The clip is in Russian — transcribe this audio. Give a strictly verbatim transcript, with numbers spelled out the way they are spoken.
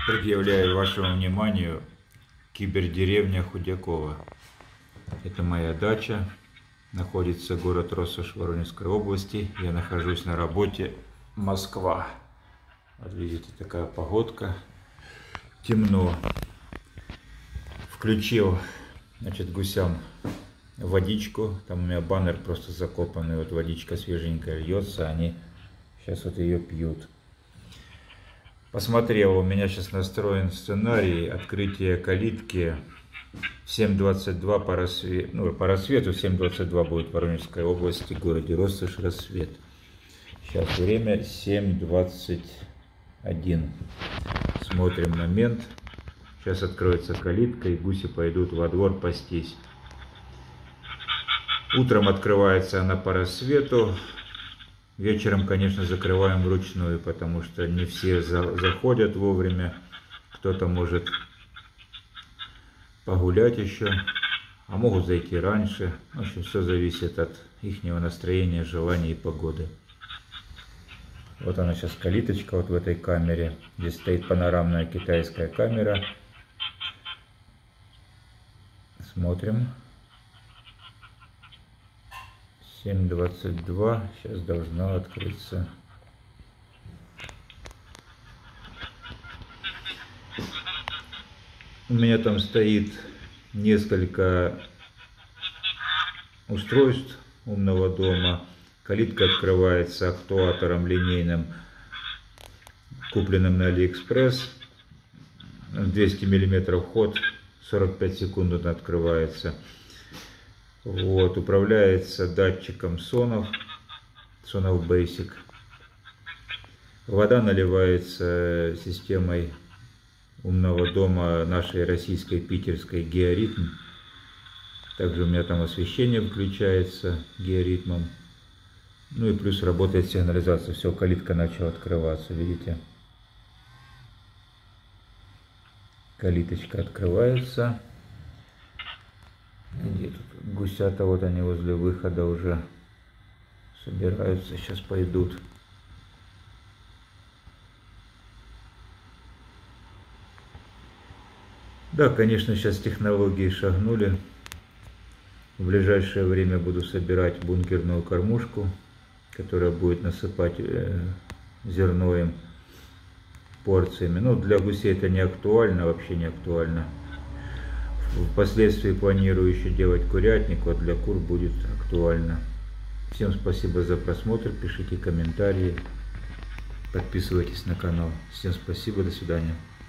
Предъявляю вашему вниманию кибердеревня Худякова. Это моя дача. Находится город Россошь Воронежской области. Я нахожусь на работе Москва. Вот видите, такая погодка. Темно. Включил, значит, гусям водичку. Там у меня баннер просто закопанный. Вот водичка свеженькая льется. Они сейчас вот ее пьют. Посмотрел, у меня сейчас настроен сценарий открытия калитки в семь двадцать два по рассвету, ну, по рассвету в семь двадцать два будет в Воронежской области, в городе Россошь, рассвет. Сейчас время семь двадцать один. Смотрим момент. Сейчас откроется калитка, и гуси пойдут во двор пастись. Утром открывается она по рассвету. Вечером, конечно, закрываем вручную, потому что не все за заходят вовремя. Кто-то может погулять еще, а могут зайти раньше. В общем, все зависит от их настроения, желания и погоды. Вот она сейчас калиточка вот в этой камере. Здесь стоит панорамная китайская камера. Смотрим. семь двадцать два, сейчас должна открыться. У меня там стоит несколько устройств умного дома. Калитка открывается актуатором линейным, купленным на Алиэкспресс. двести миллиметров ход, сорок пять секунд он открывается. Вот, управляется датчиком Sonoff, Sonoff Basic. Вода наливается системой умного дома нашей российской питерской Георитм. Также у меня там освещение включается георитмом. Ну и плюс работает сигнализация. Все, калитка начала открываться, видите? Калиточка открывается. Где тут гусята, вот они возле выхода уже собираются, сейчас пойдут. Да, конечно, сейчас технологии шагнули. В ближайшее время буду собирать бункерную кормушку, которая будет насыпать э, зерновым порциями. Но для гусей это не актуально, вообще не актуально. Впоследствии планирую еще делать курятник, вот для кур будет актуально. Всем спасибо за просмотр, пишите комментарии, подписывайтесь на канал. Всем спасибо, до свидания.